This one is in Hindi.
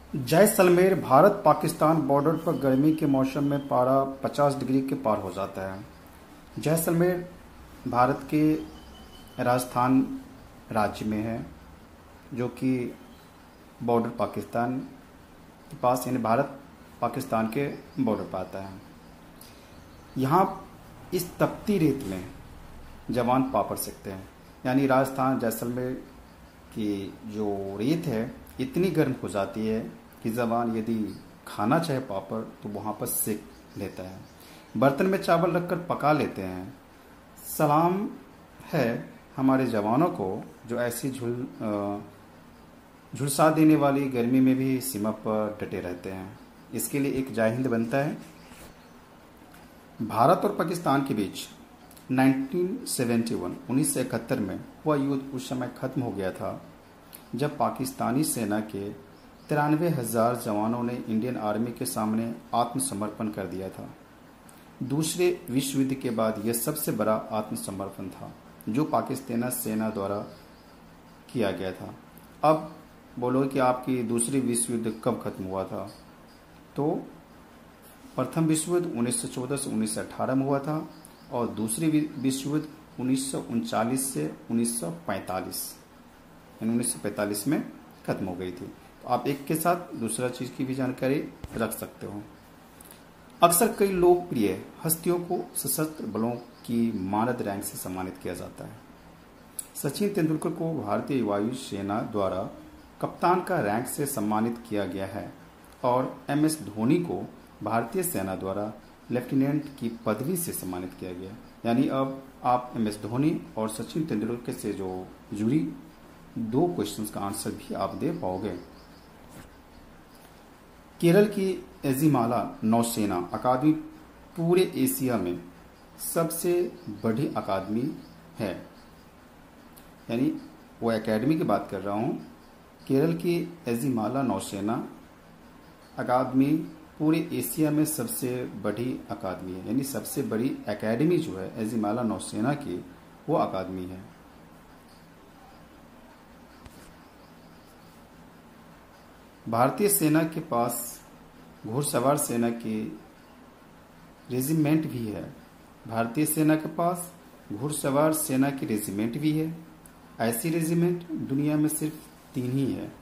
जैसलमेर भारत पाकिस्तान बॉर्डर पर गर्मी के मौसम में पारा 50 डिग्री के पार हो जाता है। जैसलमेर भारत के राजस्थान राज्य में है, जो कि बॉर्डर पाकिस्तान के पास यानी भारत पाकिस्तान के बॉर्डर पर आता है। यहाँ इस तपती रेत में जवान पापड़ सकते हैं, यानी राजस्थान जैसलमेर की जो रेत है इतनी गर्म हो जाती है कि जवान यदि खाना चाहे पापड़ तो वहाँ पर सेक लेता है। बर्तन में चावल रखकर पका लेते हैं। सलाम है हमारे जवानों को जो ऐसी झुलसा देने वाली गर्मी में भी सीमा पर डटे रहते हैं। इसके लिए एक जय हिंद बनता है। भारत और पाकिस्तान के बीच 1971 में हुआ युद्ध उस समय खत्म हो गया था, जब पाकिस्तानी सेना के 93,000 जवानों ने इंडियन आर्मी के सामने आत्मसमर्पण कर दिया था। दूसरे विश्व युद्ध के बाद यह सबसे बड़ा आत्मसमर्पण था जो पाकिस्तानी सेना द्वारा किया गया था। अब बोलो कि आपकी दूसरी विश्व युद्ध कब खत्म हुआ था? तो प्रथम विश्व युद्ध 1914 से 1918 में हुआ था और दूसरी विश्व युद्ध 1939 से 1945 में खत्म हो गई थी। तो आप एक के साथ दूसरा चीज़ की भी जानकारी रख सकते हो। अक्सर कई लोकप्रिय हस्तियों को सशस्त्र बलों की मानद रैंक से सम्मानित किया जाता है। सचिन तेंदुलकर को भारतीय वायु सेना द्वारा कप्तान का रैंक से सम्मानित किया गया है और MS धोनी को भारतीय सेना द्वारा लेफ्टिनेंट की पदवी से सम्मानित किया गया। यानी अब आप MS धोनी और सचिन तेंदुलकर से जो जुड़ी दो क्वेश्चंस का आंसर भी आप दे पाओगे। केरल की एजिमाला नौसेना अकादमी पूरे एशिया में सबसे बड़ी अकादमी है, यानी वो एकेडमी की बात कर रहा हूँ। केरल की एजिमाला नौसेना अकादमी पूरे एशिया में सबसे बड़ी अकादमी है, यानी सबसे बड़ी एकेडमी जो है एजिमाला नौसेना की वो अकादमी है। भारतीय सेना के पास घुड़सवार सेना की रेजिमेंट भी है। भारतीय सेना के पास घुड़सवार सेना की रेजिमेंट भी है। ऐसी रेजिमेंट दुनिया में सिर्फ 3 ही है।